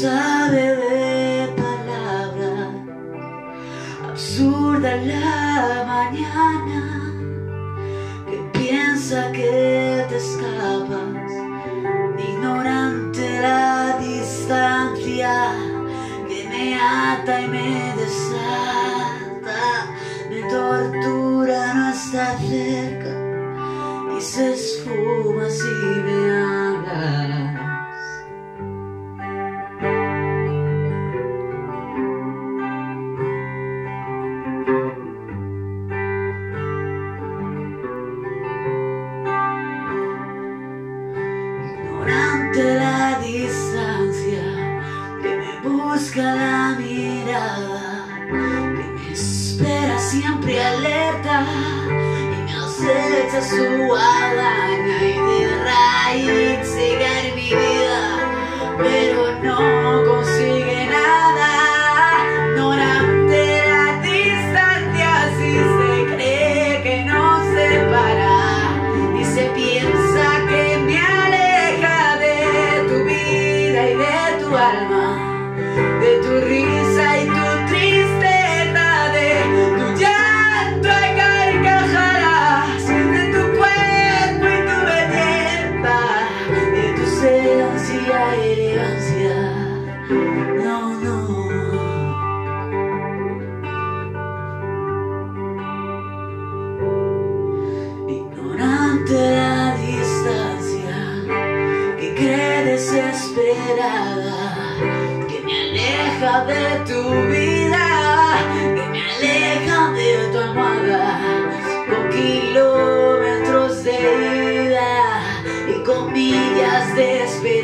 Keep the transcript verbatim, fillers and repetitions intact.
sabe de palabras, absurda la mañana, que piensa que te escapas, ignorante la distancia que me ata y me desata, me tortura, no está cerca y se esfuma si me hablas. Ignorante la distancia que me busca la mirada, que me espera siempre alerta y me acecha su guadaña, y de raíz sigue en mi vida, pero no consigue nada. Ignorante la distancia, si se cree que nos separa y se piensa que me aleja de tu vida y de tu alma, de tu risa y tu tristeza, de tu llanto y carcajadas, de tu cuerpo y tu belleza, de tu sedacia y elegancia. No, no. Ignorante la distancia que cree desesperada, que me aleja de tu vida, que me aleja de tu almohada, con kilómetros de ida y con millas de esperanza.